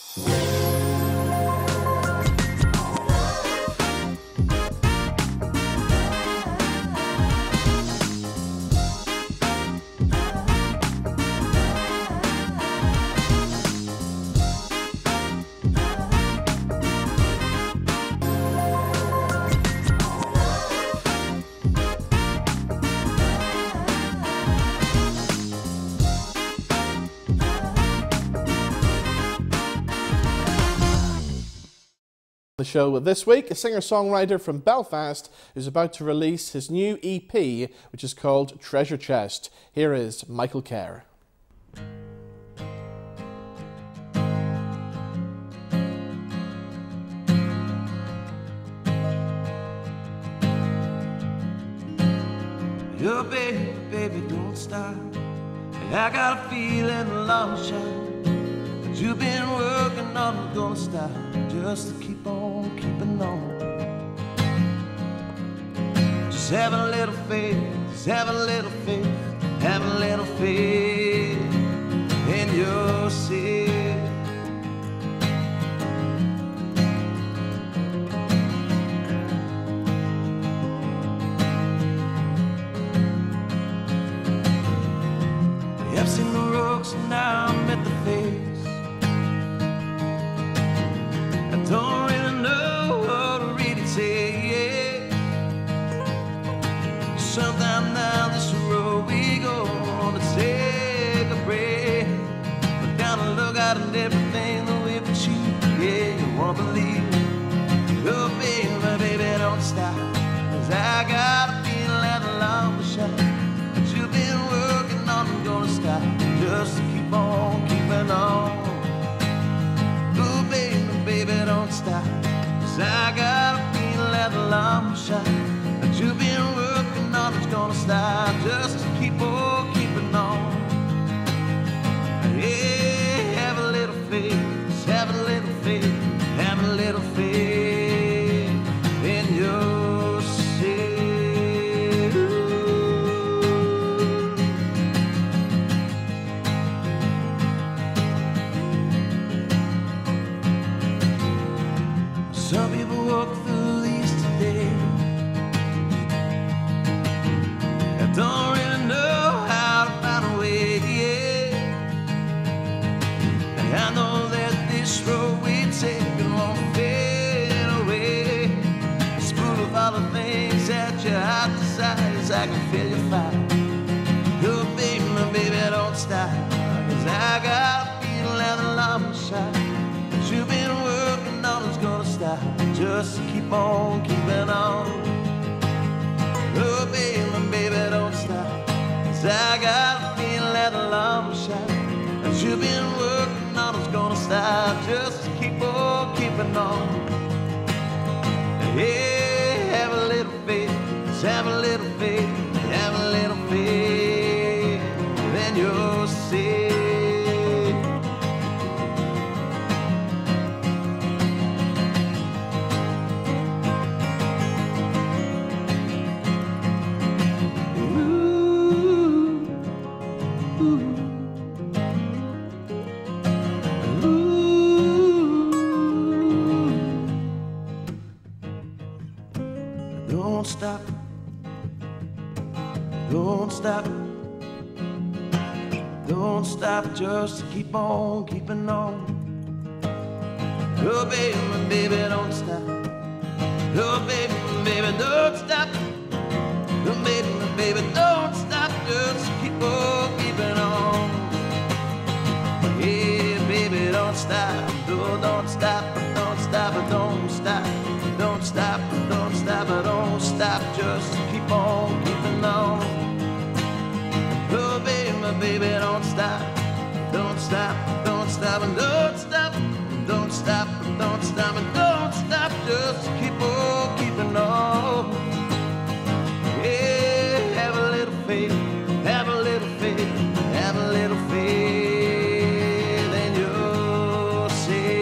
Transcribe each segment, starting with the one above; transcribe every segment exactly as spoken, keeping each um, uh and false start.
The show this week, a singer-songwriter from Belfast is about to release his new E P, which is called Treasure Chest. Here is Michael Kerr. Yo, baby, baby, don't stop. I got a feeling a long shot that you've been working on, gonna stop just to keep on keeping on. Just have a little faith, just have a little faith, have a little faith in yourself. I've seen the rocks and now I'm at the face. I don't really know what to really say. Sometime down this road we go on to take a break. But down to look out and everything the way but you, yeah, you won't believe. Oh baby, baby, don't stop, 'cause I got a feeling that the long shot that you've been working on, I'm gonna stop just to keep on keeping on. Oh baby, baby, don't stop, 'cause I got a feeling that the long shot that you've been working on is gonna stop just to keep on keeping on. Yeah, have a little faith, just have a little faith, have a little faith in yourself. Some people walk through these today, I don't really know how to find a way, yeah. I know that this road we take won't fade away. It's full of all the things that your heart desires. I can feel your fire. Oh baby, baby, don't stop, 'cause I got a feeling that the long shot that you've been working on is gonna stop just to keep on keeping on. Oh baby, baby, don't stop, 'cause I got a feeling that the long shot that you've been working on is gonna stop just to keep on keeping on. Yeah, have a little faith, just have a little faith, have a little faith, then you'll see. Don't stop, don't stop, don't stop just to keep on keeping on. Oh baby, baby, don't stop. Oh baby, baby, don't stop. Oh baby, baby, don't stop just to keep on keeping on. Yeah, baby, don't stop. Oh, don't stop, don't stop, don't stop. Don't stop, don't stop, don't stop, just keep on keeping on. Oh baby, baby, don't stop, don't stop, don't stop, don't stop, don't stop, don't stop, don't stop, just keep on keeping on. Yeah, have a little faith, have a little faith, have a little faith, and you'll see.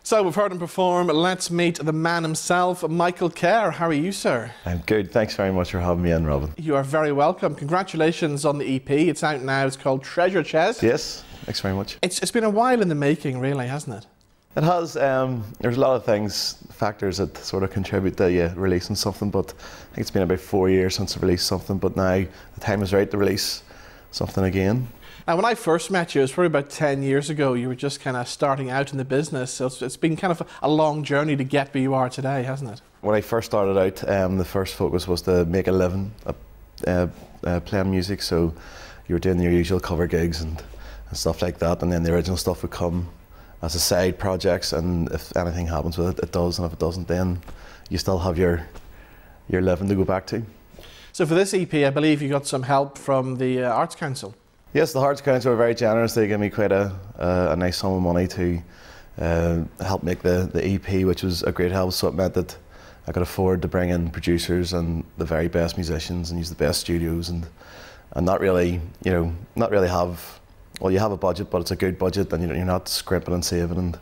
So we've heard him perform. Let's meet the man himself, Michael Kerr. How are you, sir? I'm good. Thanks very much for having me in, Robin. You are very welcome. Congratulations on the E P. It's out now. It's called Treasure Chest. Yes, thanks very much. It's, it's been a while in the making, really, hasn't it? It has. Um, there's a lot of things, factors that sort of contribute to you releasing something, but I think it's been about four years since I released something, but now the time is right to release something again. Now, when I first met you, it was probably about ten years ago. You were just kind of starting out in the business, so it's, it's been kind of a long journey to get where you are today, hasn't it? When I first started out, um, the first focus was to make a living uh, uh, uh, playing music, so you were doing your usual cover gigs and, and stuff like that, and then the original stuff would come as a side projects, and if anything happens with it, it does, and if it doesn't, then you still have your, your living to go back to. So for this E P, I believe you got some help from the uh, Arts Council. Yes, the Arts Council were very generous. They gave me quite a, a, a nice sum of money to uh, help make the, the E P, which was a great help. So it meant that I could afford to bring in producers and the very best musicians and use the best studios and and not really, you know, not really have, well, you have a budget, but it's a good budget, and you're not scrimping and saving, and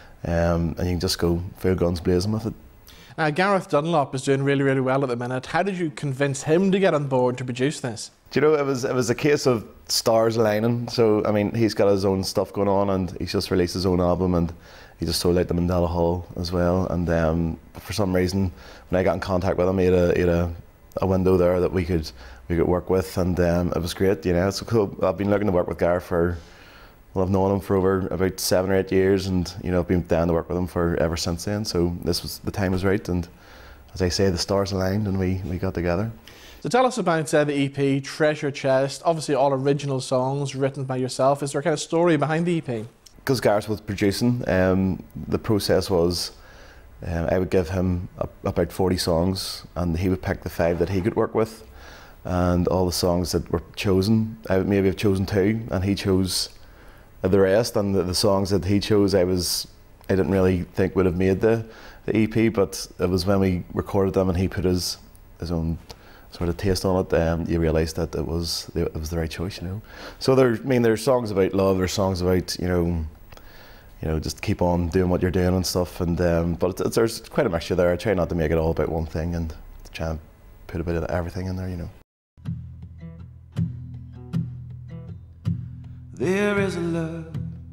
um, and you can just go full guns blazing with it. Now, Gareth Dunlop is doing really, really well at the minute. How did you convince him to get on board to produce this? Do you know, it was it was a case of stars aligning. So, I mean, he's got his own stuff going on, and he's just released his own album, and he just sold out the Mandela Hall as well. And um, for some reason, when I got in contact with him, he had a, he had a, a window there that we could we could work with, and um, it was great. You know, it's so cool. I've been looking to work with Gareth for, well, I've known him for over about seven or eight years, and you know, I've been down to work with him for ever since then. So this was the time was right, and as I say, the stars aligned, and we we got together. So tell us about uh, the E P, Treasure Chest, obviously all original songs written by yourself. Is there a kind of story behind the E P? Because Gareth was producing, um, the process was um, I would give him a, about forty songs, and he would pick the five that he could work with, and all the songs that were chosen, I would maybe have chosen two, and he chose the rest, and the, the songs that he chose I was I didn't really think would have made the, the E P, but it was when we recorded them and he put his, his own sort of taste on it, um, you realise that it was it was the right choice, you know. So there, I mean, there's songs about love, there's songs about, you know, you know, just keep on doing what you're doing and stuff. And um, but it's, it's, there's quite a mixture there. I try not to make it all about one thing, and try and put a bit of everything in there, you know. There is a love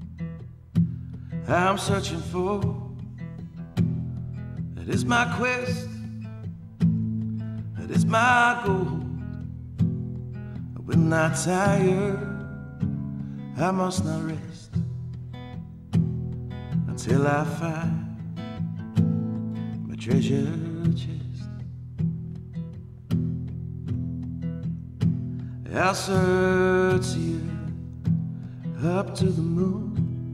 I'm searching for. That is my quest. That is my goal. I will not tire. I must not rest until I find my treasure chest. I'll search you up to the moon,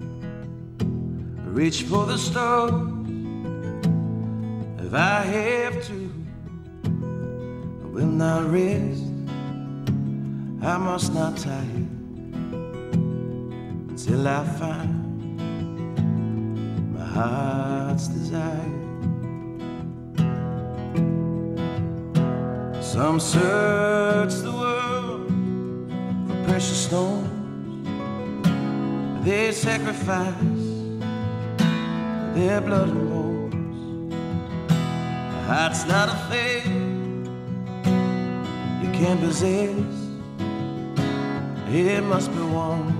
reach for the stars if I have to. I will not rest, I must not tire until I find my heart's desire. Some search the world for precious stones. They sacrifice their blood and bones. A heart's not a thing you can possess. It must be won.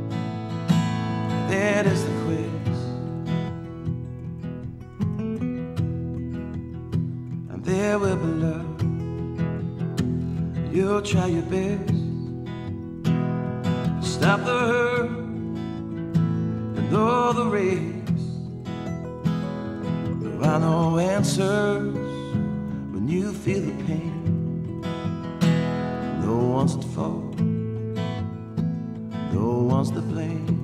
That is the quest. And there will be love. You'll try your best. Stop the hurt and all the race. There are no answers when you feel the pain. No one's at fault, no one's to blame.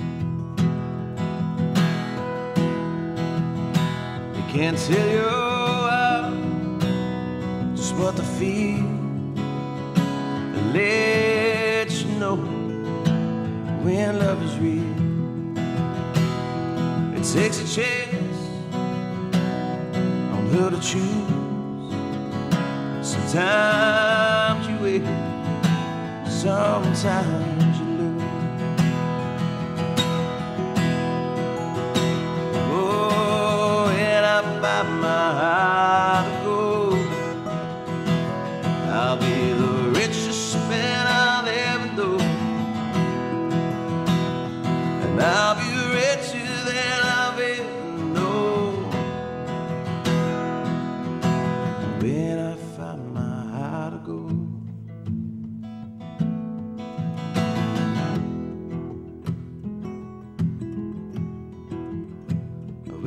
They can't tell you how, just what to feel. They let you know when love is real. It takes a chance on her to choose. Sometimes you win, sometimes you lose. Oh,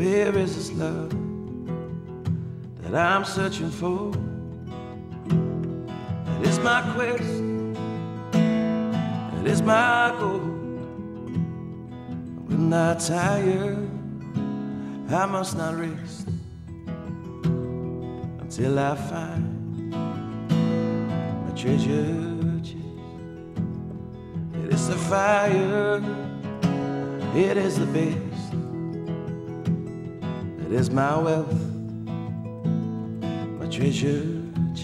Where is this love that I'm searching for? It is my quest, it is my goal. When I'm tired, I must not rest until I find my treasure chest. It is the fire, it is the best, it is my wealth, my treasure chest.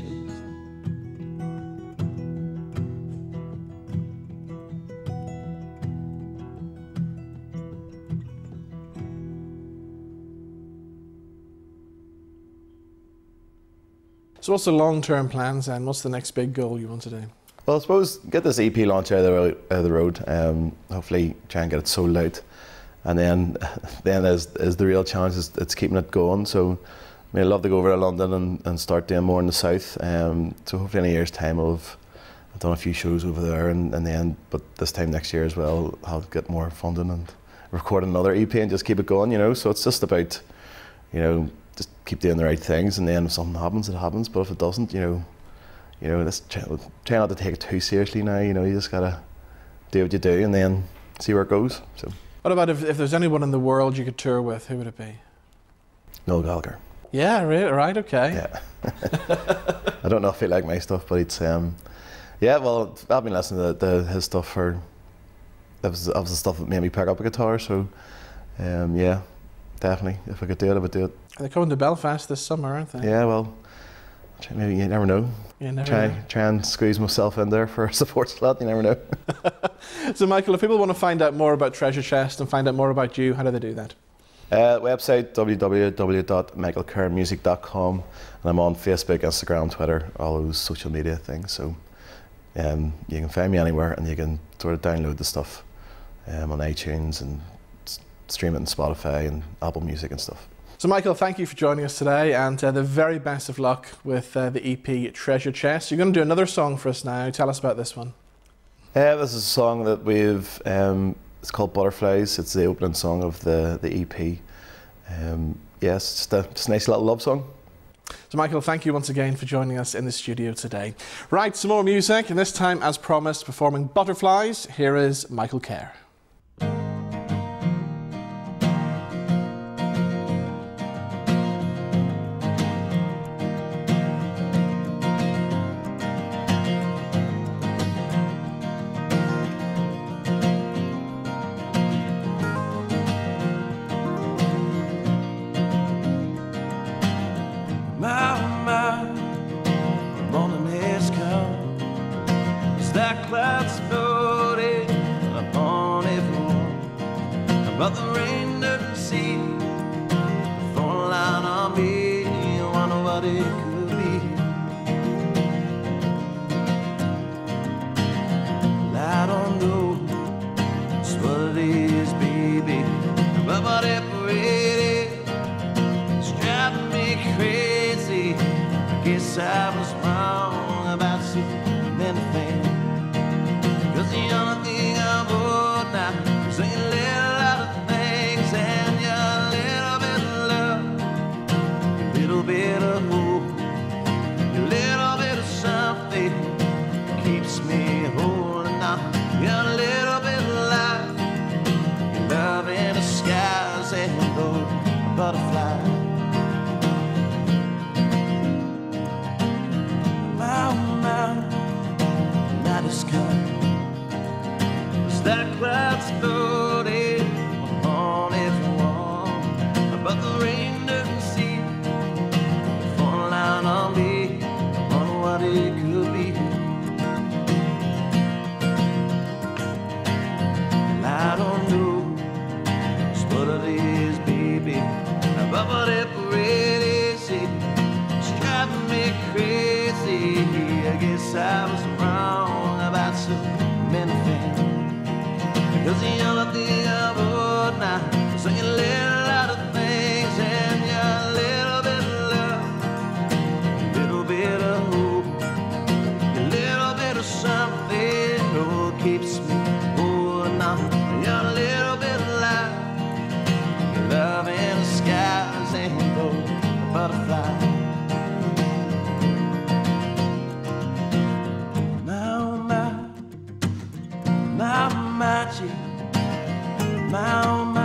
So what's the long-term plans and what's the next big goal you want to do? Well, I suppose get this E P launch out of the road, out of the road. Um, hopefully try and get it sold out, and then then is, is the real challenge is it's keeping it going. So I mean, I'd love to go over to London and, and start doing more in the south. Um, so hopefully in a year's time I'll have I've done a few shows over there, and, and then but this time next year as well I'll get more funding and record another E P and just keep it going. You know, so it's just about, you know, just keep doing the right things, and then if something happens, it happens. But if it doesn't, you know, you know, let's try, try not to take it too seriously now. You know, you just gotta do what you do, and then see where it goes. So. What about if, if there's anyone in the world you could tour with? Who would it be? Noel Gallagher. Yeah, right, right, okay. Yeah. I don't know if he like my stuff, but it's um, yeah. Well, I've been listening to, to his stuff for. That was, that was the stuff that made me pick up a guitar. So, um, yeah. Definitely, if I could do it, I would do it. They're coming to Belfast this summer, aren't they? Yeah, well, maybe you never know. You never try, know. Try and squeeze myself in there for a support slot, you never know. So Michael, if people want to find out more about Treasure Chest and find out more about you, how do they do that? Uh, website, w w w dot michael kerr music dot com, and I'm on Facebook, Instagram, Twitter, all those social media things. So um, you can find me anywhere, and you can sort of download the stuff um, on iTunes and stream it on Spotify and Apple Music and stuff. So Michael, thank you for joining us today, and uh, the very best of luck with uh, the E P Treasure Chest. You're going to do another song for us now. Tell us about this one. Uh, this is a song that we've, um, it's called Butterflies. It's the opening song of the, the E P. Um, yes, just a, just a nice little love song. So Michael, thank you once again for joining us in the studio today. Right, some more music, and this time, as promised, performing Butterflies, here is Michael Kerr. Clouds floating upon everyone, but the rain doesn't seem to fall out on me. I wonder what it could be. Well, I don't know just what it is, baby, but whatever it is, it's driving me crazy. I guess I was wrong about so many things. Cause the only thing I would now is a little lot of things, and yeah, a little bit of love, a little bit of hope, a little bit of something keeps me holding on. Yeah, a little bit of life, your love in the skies, and those butterflies. My, my, night is coming. That clouds floating upon everyone, but the rain doesn't seem to fall out on me. I wonder what it could be. Well, I don't know just what it is, baby, but whatever it is, it's driving me crazy. I guess I was wrong about so many things. Cause the only thing I would now is a little lot of things, and yeah, a little bit of love, a little bit of hope, a little bit of something, oh, keeps me holding on. Yeah, a little bit of life, your love in the sky. My own